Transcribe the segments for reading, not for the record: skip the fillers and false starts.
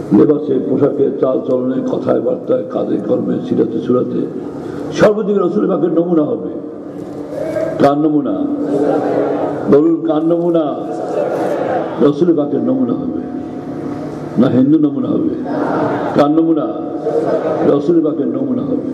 লেবাসে, পোশাকে, চাল চলনে, কথায় বার্তায়, কাজে কর্মে, সিরাতে সুরাতে সর্বদিকে রাসূল পাকের নমুনা হবে। কার নমুনা? বলুন, কার নমুনা? রাসূল পাকের নমুনা হবে না হিন্দু নমুনা হবে? কার নমুনা? রাসূল পাকের নমুনা হবে।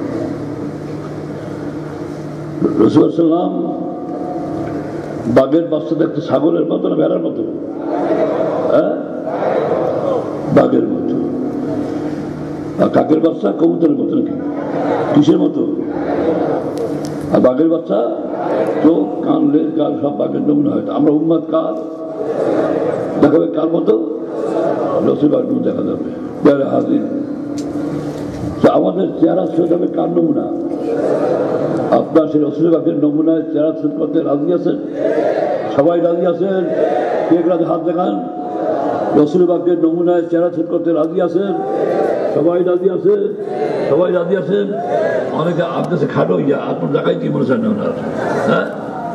রাসূল সাল্লাম বাঘের বাচ্চা দেখতে ছাগলের মতো না ভেড়ার মতো? হ্যাঁ, বাঘের মতো। আর কাকের বাচ্চা কবুতরের মতো নাকি? কিসের মতো? আর বাঘের বাচ্চা চোখ, কান, লেজ, গাল সব বাঘের নমুনা হয়। আমরা উম্মত কার দেখাবে? কার মতো? রাসূল পাকের মতো দেখা যাবে। পেয়ারে হাজির, আমাদের চেহারা ছোট হবে কার নমুনা? আপনার সেই রাসূল পাকের নমুনায় চেহারা ছোট করতে রাজি আছেন? সবাই রাজি আছেন? কে রাজি? হাত দেখান। রাসূল পাকের নমুনায় চেহারা ছোট করতে রাজি আছেন? সবাই রাজি আছেন? সবাই রাজি আছেন? অনেকে আপনার কাছে খাটো ইয়া, আপনার জায়গায় কি মনে চান না ওনার? হ্যাঁ,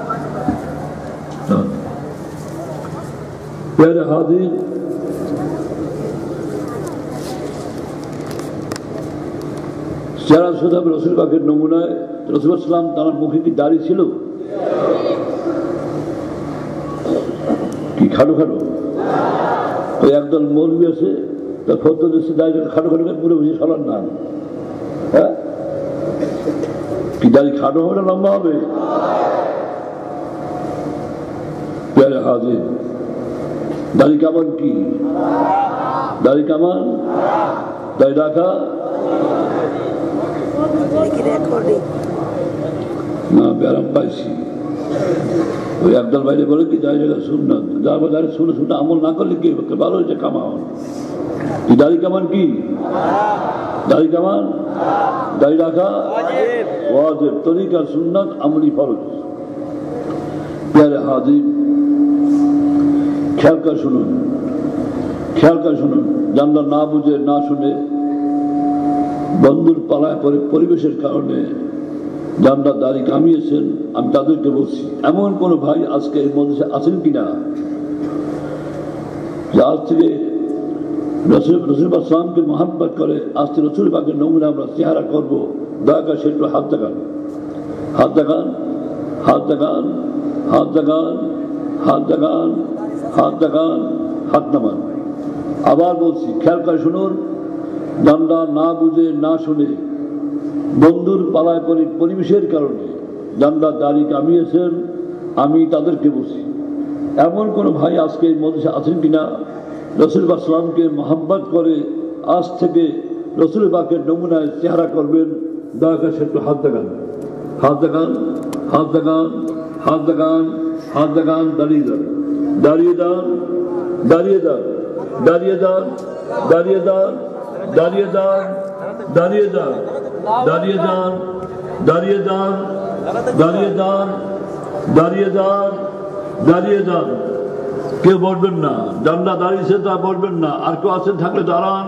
পেয়ারে হাজির, যারা শুধু রাসূল পাকের নমুনায় রাসূল সাল্লাম তার মুখে কি দাড়ি ছিল? কি খাটো খাটো? ওই একদল মৌলবি আছে, তার ফটো দিচ্ছে দাড়ি খাটো খাটো করে পুরো বেশি সরান না। হ্যাঁ, কি দাড়ি খাটো হবে না লম্বা হবে? পেয়ারে হাজির, দাড়ি কামান কি? দাড়ি কামান? দাড়ি রাখা না, ব্যারাম পাইছি। ওই একদল বাইরে বলে কি যাই জায়গা শুন না, যার বাজারে শুনে শুনে আমল না করলে কি ভালো হয়েছে কামান? কি দাড়ি কামান কি? দাড়ি কামান? দাড়ি রাখা ওয়াজিব, তরিকা সুন্নাত, আমলি ফরজ। পেয়ারে হাজির, খেয়াল করে শুনুন, খেয়াল করে শুনুন। জানলা না বুঝে না শুনে বন্ধুর পালায় পরে পরিবেশের কারণে জানলা দাড়ি কামিয়েছেন, আমি তাদেরকে বলছি, এমন কোন ভাই আজকে এর মধ্যে আছেন কিনা যে আজ থেকে রাসূল সাল্লামকে মহব্বত করে আজ থেকে রাসূল পাকের নমুনা আমরা চেহারা করবো? দয়া করে সেটা হাত দেখান, হাত দেখান, হাত দেখান, হাত দেখান, হাত দেখান, হাত দেখান, হাত নামান। আবার বলছি, খেয়াল করে শুনুন। জানলা না বুঝে না শুনে বন্ধুর পালায় পরিবেশের কারণে জানলা দাড়ি কামিয়েছেন, আমি তাদেরকে বলছি, এমন কোন ভাই আজকে এর মধ্যে আছেন কিনা রাসূল পাক সাল্লামকে মহব্বত করে আজ থেকে রাসূল পাকের নমুনায় চেহারা করবেন? দয়া করে সেটা হাত দেখান, হাত দেখান, হাত দেখান, হাত দেখান, হাত দেখান। দাঁড়িয়ে যান, দাঁড়িয়ে যান, দাঁড়িয়ে যান, দাঁড়িয়ে যান, দাঁড়িয়ে যান, দাঁড়িয়ে যান, দাঁড়িয়ে যান, দাঁড়িয়ে যান, দাঁড়িয়ে যান, দাঁড়িয়ে যান, দাঁড়িয়ে যান, দাঁড়িয়ে যান। কেউ বলবেন না, জানলা দাঁড়িয়েছে তা বলবেন না। আর কেউ আছেন থাকলে দাঁড়ান।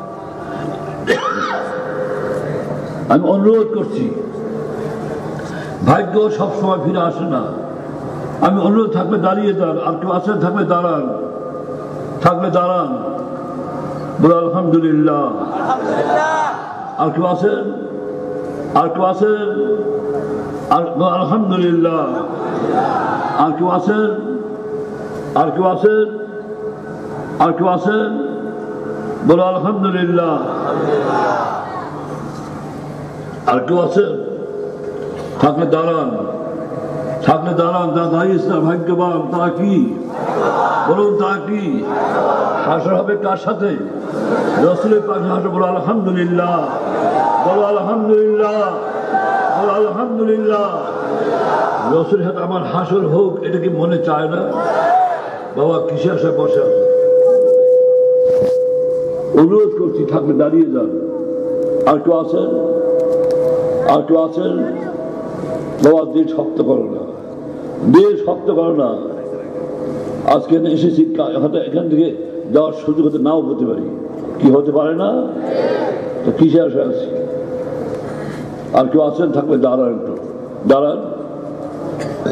আমি অনুরোধ করছি, ভাগ্য সবসময় ফিরে আসে না। আমি অনুরোধ থাকলে দাঁড়িয়ে যান, আর কেউ আছেন থাকলে দাঁড়ান, থাকলে দাঁড়ান। বলে আলহামদুলিল্লাহ। আর কেউ আছেন? আর কেউ আছেন? আলহামদুলিল্লাহ। আর কেউ আছেন? আর কেউ আছেন? আর কেউ আছেন? বলো আলহামদুলিল্লাহ। আর কেউ আছেন? থাকলে দাঁড়ান, থাকলে দাঁড়ান। যারা দাঁড়িয়েছে না ভাগ্যবান। তারা কি? বলুন, তারা কি? হাসর হবে কার সাথে? রাসূলের পাশে হাসর। বলো আলহামদুলিল্লাহ, বলো আলহামদুলিল্লাহ, বলো আলহামদুলিল্লাহ। রাসূলের সাথে আমার হাসর হোক, এটা কি মনে চায় না? বাবা কিসে আসে বসে আছে? অনুরোধ করছি, থাকলে দাঁড়িয়ে যান। আর কেউ আছেন? আর কেউ আছেন? বাবা দিল শক্ত করো না, দিল শক্ত করো না। আজকে এসেছি, হয়তো এখান থেকে যাওয়ার সুযোগ হতে নাও হতে পারি। কি হতে পারে না? তো কিসে আসে আছি? আর কেউ আছেন? থাকলে দাঁড়ান, একটু দাঁড়ান,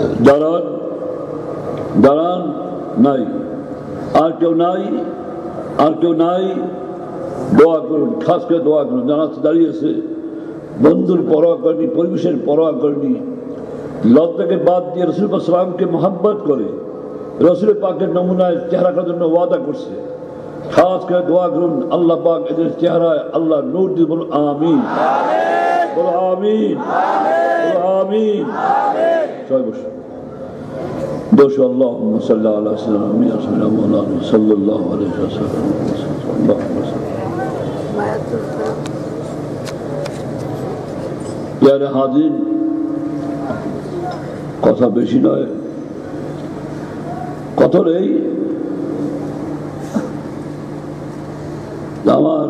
দাঁড়ান, দাঁড়ান। নাই? আর কেউ নাই? আর কেউ নাই, দোয়া করুন, খাস করে দোয়া করুন। জানাতে দাঁড়িয়েছে, বন্ধুর পরোয়া করেনি, পরিবেশের পরোয়া করেনি, লজ্জাকে বাদ দিয়ে রসুল পাক সাল্লামকে মোহাব্বত করে রসুল পাকের নমুনায় চেহারা করার জন্য ওয়াদা করছে। খাস করে দোয়া করুন, আল্লাহ পাক এদের চেহারায় আল্লাহ নূর দিয়ে বলুন আমিন, বলো আমিন, বলো আমিন। সবাই বসুন। বসু। আল্লাহুম্মা সাল্লি আলা সাইয়্যিদিনা মাওলানা সাল্লাল্লাহু আলাইহি ওয়াসাল্লাম। প্যারে হাজির, কথা বেশি নয়, কথা নেই। আমার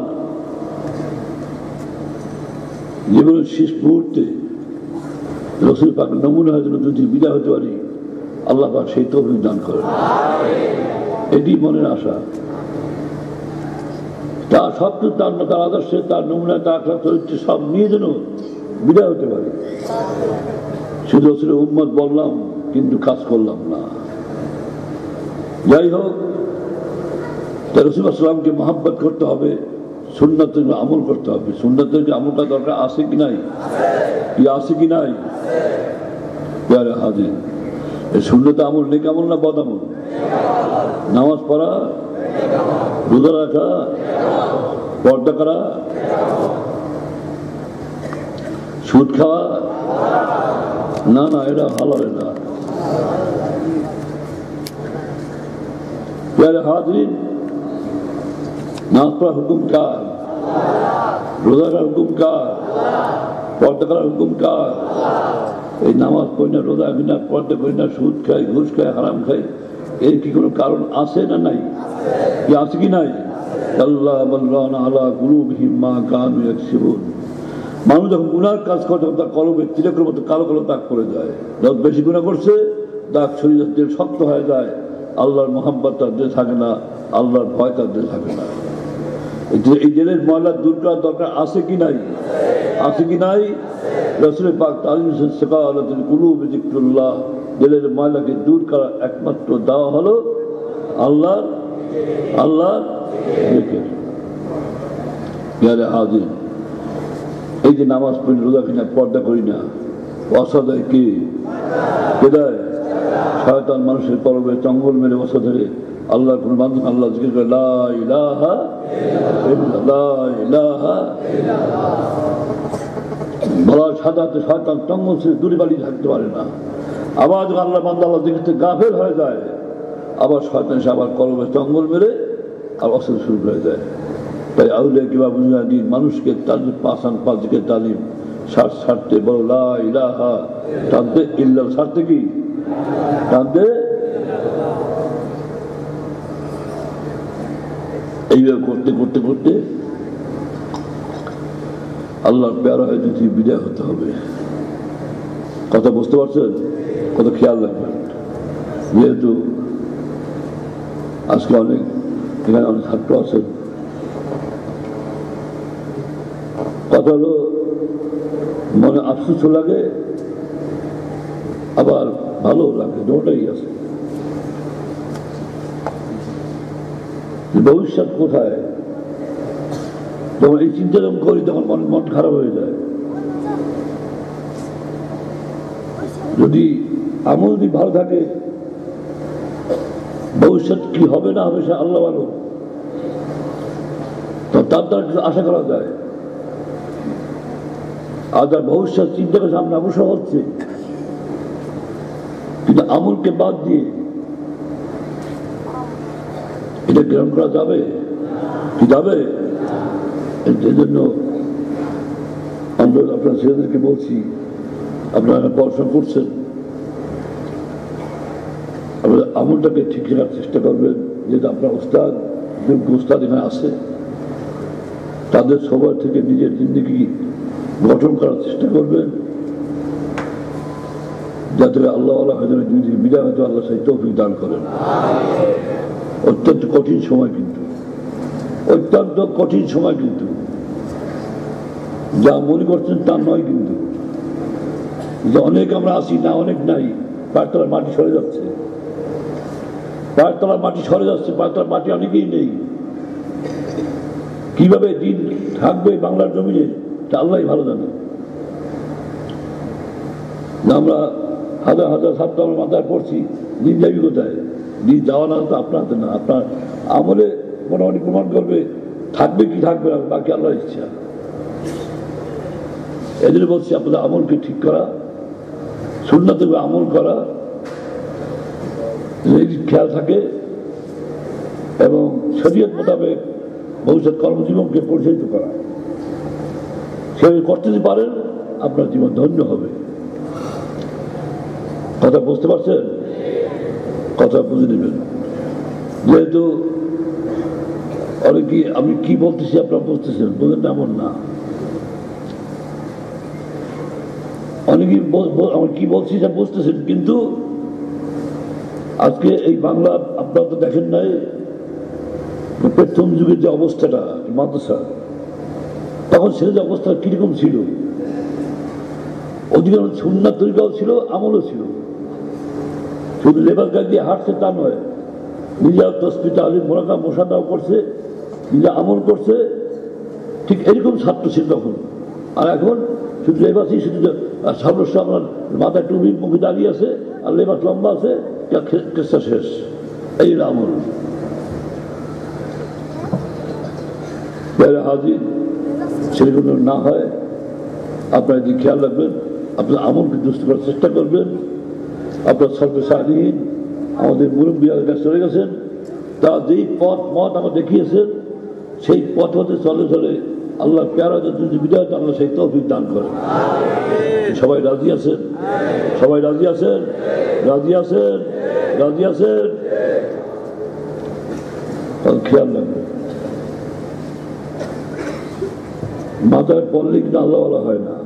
জীবনের শেষ মুহূর্তে রসুল পাক নমুনা হয়ে যদি বিদায় হতে পারি, আল্লাহ পাক সেই তৌফিক দান করেন, এটি মনের আশা। তার সবকিছু, তার আদর্শে, তার নমুনা, তার চরিত্র সব নিয়ে যেন বিদায় হতে পারে। শুধু রসুলের উম্মত বললাম কিন্তু কাজ করলাম না। যাই হোক, রসুল সাল্লামকে মহাব্বত করতে হবে, সুন্নতের আমল করতে হবে। সুন্নতের আমল করা দরকার আছে কি নাই? কি আছে কি নাই? প্যারে হাজির, এই সুন্নতে আমল নেক আমল না বদ আমল? নামাজ পড়া, রোজা রাখা, পর্দা করা, সুদ খাওয়া না, না, এটা ভালো না। প্যারে হাজির, নামাজ পড়ার হুকুম কার? রোজা করার হুকুম কার? পর্দা করার হুকুম কার? এই নামাজ পড়ি না, রোজা করি না, পর্দা করি না, সুদ খাই, ঘুষ খাই, হারাম খাই, এর কি কোনো কারণ আছে না নাই? কি আছে কি নাই? আল্লাহ বাল্লানা আলা কুলুবিহিম মা কানু ইয়াকসিবুন। মানুষ যখন গুনার কাজ করে তখন তার কলবে তিলকের মতো কালো কালো দাগ পড়ে যায়। যখন বেশি গুনাহ করছে দাগ শরীরের দেহ শক্ত হয়ে যায়, আল্লাহর মোহাব্বত তার দেহ থাকে না, আল্লাহর ভয় তার দেহ থাকে না। এই দিলের ময়লা দূর করার দরকার আছে কি নাই? আছে কি নাই? রাসূল পাক তালিম সিকালাতুল কুলুব যিকরুল্লাহ, দিলের ময়লাকে দূর করার একমাত্র দাওয়া হলো আল্লাহ জিকির। প্যারে হাজির, এই যে নামাজ পড়ি, রোজা করি না, পর্দা করি না, অসাদায় কে দেয়? শয়তান মানুষের কলবে চঙ্গল মেরে বসা ধরে আল্লাহর কোন বান্দা আল্লাহ জিকির করে, লা ইলাহা ইল্লাল্লাহ, লা ইলাহা ইল্লাল্লাহ। বলার সাথে শয়তান চঙ্গল ছেড়ে দূরে বাড়ি থাকতে পারে না। আবার যখন আল্লাহ বান্দা আল্লাহ জিকির থেকে গাফেল হয়ে যায়, আবার শয়তান এসে আবার কলবে চঙ্গল মেরে আর অসুখ শুরু করে দেয়। তাই আউলিয়া কিবা বুনিয়াদি মানুষকে তালিম, পাঁচান পাঁচ দিকে তালিম ছাড়তে বলো লা ইলাহা, টানতে ইল্লাল্লাহ, ছাড়তে কি টানতে। এইভাবে করতে করতে করতে আল্লাহর প্যারা হয়ে যদি বিদায় হতে হবে। কথা বুঝতে পারছেন? কত খেয়াল রাখবেন। যেহেতু আজকে অনেক এখানে অনেক ছাত্র আছেন, কথা হলো মনে আফসোস লাগে, আবার ভালো লাগে, দুটাই আছে। ভবিষ্যৎ কোথায়? যখন এই চিন্তা যখন করি তখন মন খারাপ হয়ে যায়। যদি আমল যদি ভালো থাকে, ভবিষ্যৎ কি হবে না হবে সে আল্লাহ ভালো, তো তার দ্বারা কিছু আশা করা যায়। আর তার ভবিষ্যৎ চিন্তা করে সামনে অবসর হচ্ছে, কিন্তু আমলকে বাদ দিয়ে এটা গ্রহণ করা যাবে কি যাবে? এই জন্য আমরা আপনার ছেলেদেরকে বলছি, আপনারা পড়াশোনা করছেন, আপনারা আমলটাকে ঠিক রাখার চেষ্টা করবেন। যেটা আপনার ওস্তাদ, যোগ্য ওস্তাদ এখানে আছে, তাদের সবার থেকে নিজের জিন্দেগি গঠন করার চেষ্টা করবেন, যাতে আল্লাহ যদি বিদায় হয়তো আল্লাহ সেই তৌফিক দান করেন। অত্যন্ত কঠিন সময়, কিন্তু অত্যন্ত কঠিন সময়, কিন্তু যা মনে করছেন তা নয়। কিন্তু যে অনেক আমরা আসি না, অনেক নাই, পায়ের মাটি সরে যাচ্ছে, পায়ের মাটি সরে যাচ্ছে, পায়ের মাটি অনেকেই নেই। কিভাবে দিন থাকবে বাংলার জমিনে তা আল্লাহ ভালো জানে। আমরা হাজার হাজার ছাত্র আমরা মাথায় পড়ছি, দিন যাবি কোথায়? দিন যাওয়া না তো আপনার হাতে না, আপনার আমলে মোটামুটি প্রমাণ করবে থাকবে কি থাকবে না, বাকি আল্লাহর ইচ্ছা। এদের বলছি আপনাদের আমলকে ঠিক করা, সুন্নাতে আমল করা, খেয়াল থাকে এবং শরীয়ত মোতাবেক ভবিষ্যৎ কর্মজীবনকে পরিচালিত করা। সেভাবে করতে যদি পারেন আপনার জীবন ধন্য হবে। কথা বুঝতে পারছেন? কথা বুঝে নেবেন। যেহেতু অনেকে আমি কি বলতেছি আপনারা বুঝতেছেন, বোঝেন না এমন না। অনেকেই আমি কি বলছি যা বুঝতেছেন, কিন্তু আজকে এই বাংলা আপনারা তো দেখেন নাই প্রথম যুগের যে অবস্থাটা মাদ্রাসা, তখন সে যে অবস্থা কিরকম ছিল, অধিকাংশ সুন্নাত তরিকাও ছিল, আমলও ছিল। শুধু লেবার গাছ দিয়ে হাঁটছে তা নয়, নিজের তসবিহ তাহলিল মুরাকাবা মুশাহাদাও করছে, নিজে আমল করছে। ঠিক এরকম ছাত্র ছিল তখন। আর এখন শুধু লেবাসই, শুধু সর্বস্ব আপনার মাথায় টুপি মুখে দাঁড়িয়ে আছে, আর লেবাস লম্বা আছে, কেসটা শেষ। এই আমল হাজির সেগুলো না হয় আপনার যদি খেয়াল রাখবেন, আপনার আমলকে দুষ্ট করার চেষ্টা করবেন। আপনার সর্বসারীহীন আমাদের মুরব্বীর কাছে চলে গেছেন, তারা যেই মত আমার দেখিয়েছেন সেই পথ হতে চলে চলে আল্লাহ প্যারা যদি বিদায় আল্লাহ সেই তৌফিক দান করেন। সবাই রাজি আছেন? সবাই রাজি আছেন? রাজি আছেন? রাজি আছেন? খেয়াল রাখবেন, মাথায় পড়লে কিন্তু আল্লাহ বলা হয় না।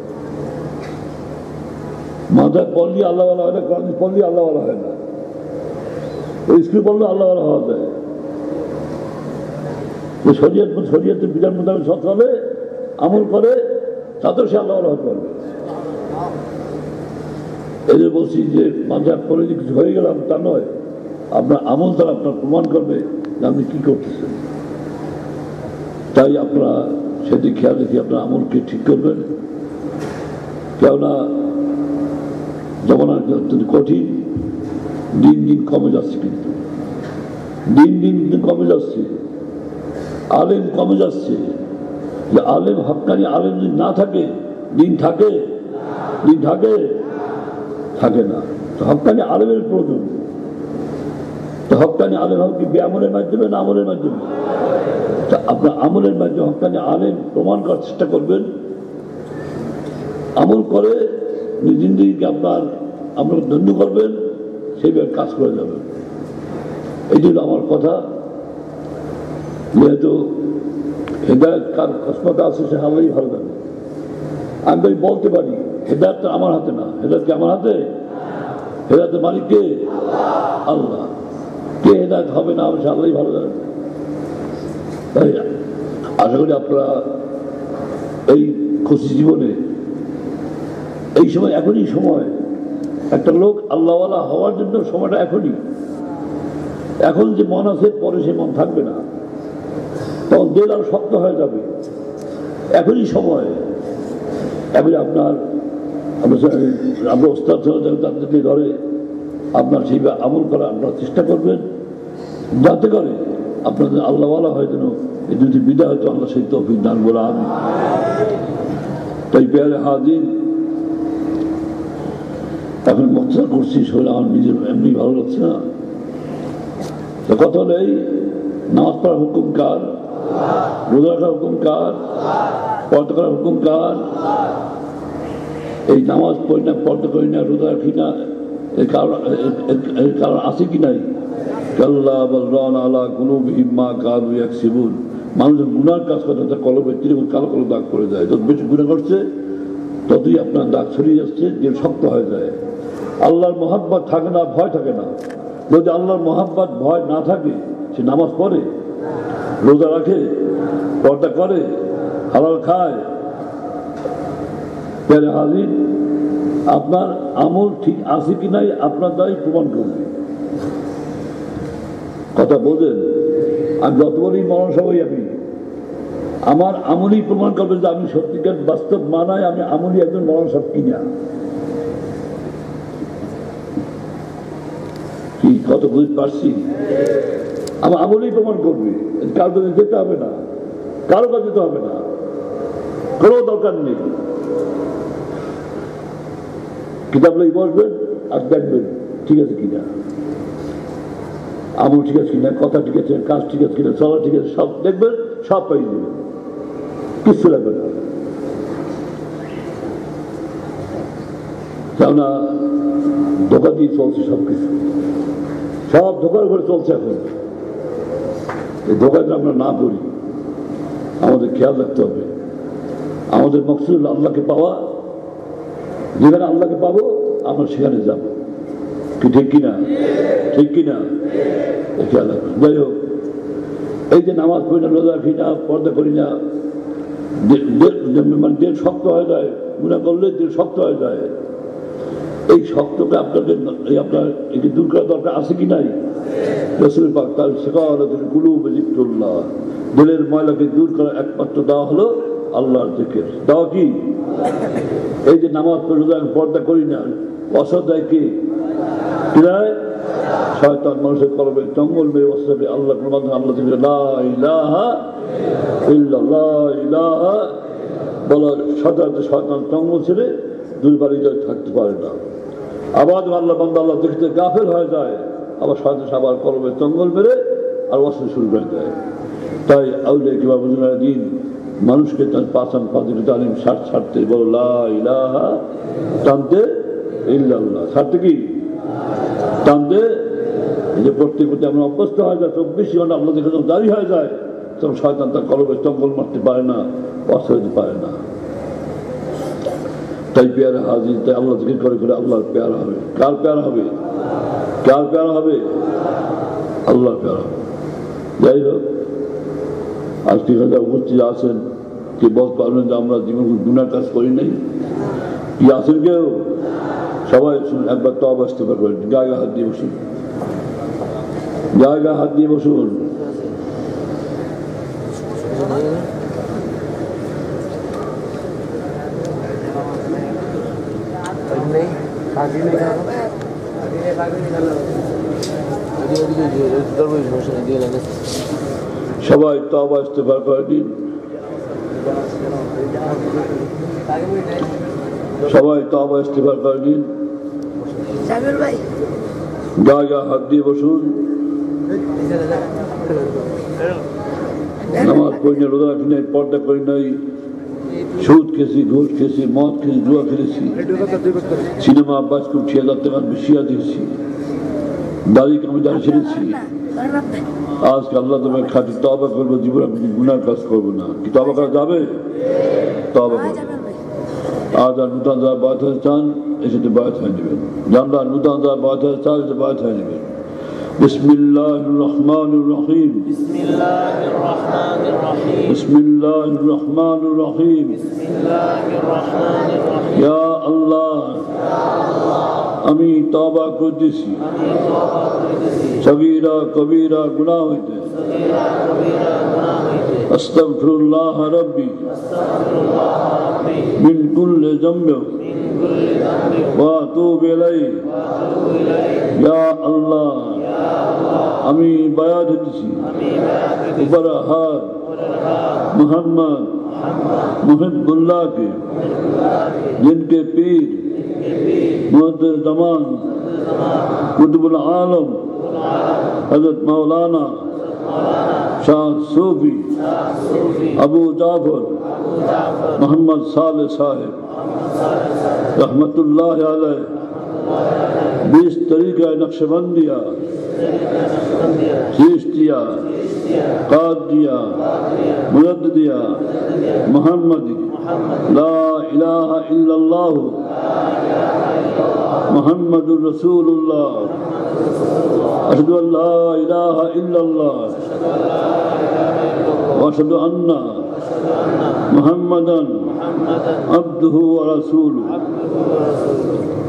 মাথায় পড়লে আল্লাহ বলা হয় না, কোরআন পড়লে আল্লাহ বলা হয় না। স্কুল পড়লে আল্লাহ বলা হওয়া যায়। শরীয়তের বিধান মোতাবেক চলে, আমল করে, তাতেও সে আল্লাহ বলা হতে পারবে। এদের বলছি যে মাথায় পড়ে যে কিছু হয়ে গেলাম তা নয়, আপনার আমল তারা আপনার প্রমাণ করবে যে আপনি কি করতেছেন। তাই আপনারা সেদিকে খেয়াল রেখে আপনার আমলকে ঠিক করবেন। কেননা জমানা অত্যন্ত কঠিন, দিন দিন কমে যাচ্ছে, কিন্তু দিন দিন কমে যাচ্ছে, আলেম কমে যাচ্ছে। যে আলেম হক্কানি আলেম যদি না থাকে, দিন থাকে? দিন থাকে? থাকে না। তো হক্কানি আলেমের প্রয়োজন। তো হক্কানি আলেম হবে কি বেআমলের মাধ্যমে না আমলের মাধ্যমে? আপনার আমলের মাধ্যমে হক্কানি আলেম প্রমাণ করার চেষ্টা করবেন। আমল করে জিন্দেগিকে আপনার ধন্য করবেন, সেইভাবে কাজ করে যাবেন। এই জন্য আমার কথা, যেহেতু হেদায়ত কার কসমতে আছে সে আল্লাহই ভালো জানে। আমি বলতে পারি হেদায়তটা আমার হাতে না। হেদায়ত কি আমার হাতে? হেদায়তের মালিক কে? আল্লাহ। কে হেদায়ত হবে না সে আল্লাহই ভালো জানে। তাই আশা করি আপনারা এই খুশি জীবনে এই সময়, এখনই সময়, একটা লোক আল্লাহওয়ালা হওয়ার জন্য সময়টা এখনই। এখন যে মন আছে পরে সে মন থাকবে না, তখন দিল আরো শক্ত হয়ে যাবে। এখনই সময়। এবারে আপনার ওস্তাদ তাদেরকে ধরে আপনার সেইভাবে আমল করা আপনারা চেষ্টা করবেন, যাতে করে আপনাদের আল্লাহওয়ালা হয় যেন এই দুটি বিদায় হয়তো আল্লাহ সেই তৌফিক দান বলে আমি। তাই পেয়ারে হাজির, এখন মক্সা করছি, শরীর আমার নিজের এমনি ভালো লাগছে না। কথা হলো এই, নামাজ পড়ার হুকুম কার? রোজা রাখার হুকুম কার? পর্দা করার হুকুম কার? এই নামাজ পড়ি না, পর্দা করি না, রোজা রাখি না, এর কারণ আছে কি নাই? মানুষের গুনার কাজ করে কলবে কালো কালো দাগ করে যায়। যত বেশি গুণা করছে ততই আপনার দাগ ছড়িয়ে যাচ্ছে, যে শক্ত হয়ে যায়। আল্লাহর মহাব্বত থাকে না, ভয় থাকে না। যদি আল্লাহর মহাব্বত ভয় না থাকে, সে নামাজ পড়ে, রোজা রাখে, পর্দা করে, হালাল খায়। হাজির, আপনার আমল ঠিক আছে কি নাই আপনার দ্বারাই প্রমাণ করবে। কথা বোঝেন? আমি যত বলি মরণ সবাই আমি আমার আমলি প্রমাণ করবে যে আমি সত্যিকার বাস্তব মানায় আমি আমলি একজন মরণ সব কিনা। কি কত বুঝতে পারছি? আমার আমলি প্রমাণ করবে, কারো কাছে যেতে হবে না, কারো কাছে যেতে হবে না, কোনো দরকার নেই। কিতাব লই বসবেন আর দেখবেন ঠিক আছে কিনা, আমল ঠিক আছে কিনা, কথা ঠিক আছে, কাজ ঠিক আছে কিনা, চলা ঠিক আছে, সব দেখবেন, সব পাই দেবেন, কিচ্ছু লাগবে না। কেননা ধোকা দিয়ে চলছে সবকিছু, সব ধোকার উপরে চলছে এখন। এই ধোকাটা আমরা না করি, আমাদের খেয়াল রাখতে হবে। আমাদের মকসুদ আল্লাহকে পাওয়া, যেখানে আল্লাহকে পাবো আমরা সেখানে যাবো, কি ঠিক কিনা? ঠিক কিনা? খেয়াল রাখবেন। যাই হোক, এই যে নামাজ পড়ি না, রোজা রাখি না, পর্দা করি না, মানে দিল শক্ত হয়ে যায়, গুনাহ করলে দিল শক্ত হয়ে যায়। এই শক্তকে আপনাদের আপনার একে দূর করা দরকার আছে কি নাই? রাসূল পাক তার সিকারাতুল কুলুব যিকরুল্লাহ, দিলের ময়লাকে দূর করা একমাত্র দাওয়া হলো আল্লাহর জিকির। দাওয়া কি? এই যে নামাজ পড়ি, রোজা পর্দা করি না, অসদায় কি কিরায়? শয়তান মানুষের কলবে জঙ্গল মেরে বসে আল্লাহ আল্লাহ জিকির, লা ইলাহা ইল্লাল্লাহ, লা ইলাহা বলার সাথে সাথে শয়তান জঙ্গল ছেড়ে দুই বাড়িতে থাকতে পারে না। আবার আল্লাহ বান্দা আল্লাহ দেখতে গাফেল হয়ে যায়, আবার শয়তান আবার কলবে জঙ্গল মেরে আর অস্ত্র শুরু করে দেয়। তাই আউলিয়া কিংবা দিন মানুষকে তার পাচান পাতিকে তালিম ছাড়তে বলো লা ইলাহা, টানতে ইল্লাল্লাহ, ছাড়তে কি টানতে। এই যে পড়তে পড়তে আমরা অভ্যস্ত হয়ে যায়, 24 ঘন্টা আল্লাহ দেখে যখন জারি হয়ে যায়, তখন শয়তান তার কলবে জঙ্গল মারতে পারে না, অস্ত্র দিতে পারে না। তাই পেয়ারা হাজির, তাই আল্লাহ জিকির করে করে আল্লাহর পেয়ারা হবে। কার পেয়ারা হবে? কার পেয়ারা হবে? আল্লাহর পেয়ারা হবে। যাই হোক, আজকে যারা উপস্থিত আছেন, কে বলতে পারবেন যে আমরা জীবন গুনার কাজ করি নাই? কি আছেন কেউ? সবাই একবার তওবা ইস্তেগফার করেন, গায়ে হাত দিয়ে বসুন, গায়ে হাত দিয়ে বসুন। সবাই তওবা ইস্তেগফার করে দিন, সবাই তওবা ইস্তেগফার করে দিন, গায়ে হাত দিয়ে বসুন। নামাজ পড়ি না, রোজা রাখি নাই, পর্দা করি নাই, সুদ খেয়েছি, ঘুষ খেয়েছি, মদ খেয়েছি, জুয়া খেলেছি, সিনেমা বাজকুট 6000 টাকা বেশিয়া দিয়েছি, দাড়ি আমি দাঁড়িয়ে ছেড়েছি। আজকে আল্লাহ তোমার খাঁটি তওবা করবো, জীবনে আমি গুনার কাজ করবো না। কি তওবা করা যাবে? তওবা করবো। আজ আর নূতন যারা বায়াত হতে চান এসে বায়াত হয়ে নেবেন, জানলা নূতন যারা বায়াত হতে চান এসে বায়াত হয়ে নেবেন। বিসমিল্লাহির রহমানির রহিম, বিসমিল্লাহির রহমানির রহিম, বিসমিল্লাহির রহমানির রহিম, বিসমিল্লাহির রহমানির রহিম। ইয়া আল্লাহ, আমি তওবা করতেছি সগীরা কবীরা গুনাহ হইতে, আস্তাগফিরুল্লাহ রাব্বি মিন কুল্লি যামবিন ওয়া আতুবু ইলাইহি। ইয়া আল্লাহ, আমি বায়াত হইতেছি উপরহাদ মুহাম্মদ মুহিব্বুল্লাহকে, जिनके पीर मुहद्दिस ज़मान कुतुबुल आलम हज़रत मौलाना शाह सूफी अबू जाफर मोहम्मद साले साहिब रहमतुल्लाह अलैह 20 तरीका नक्शबंदिया, चिश्तिया, कादिया, मुजद्दिदिया, मुहम्मदी, ला इलाहा इल्लल्लाह मुहम्मदुर रसूलुल्लाह, अशहदु अन ला इलाहा इल्लल्लाह व अशहदु अन्ना मुहम्मदन अब्दुहु व रसूलुहु।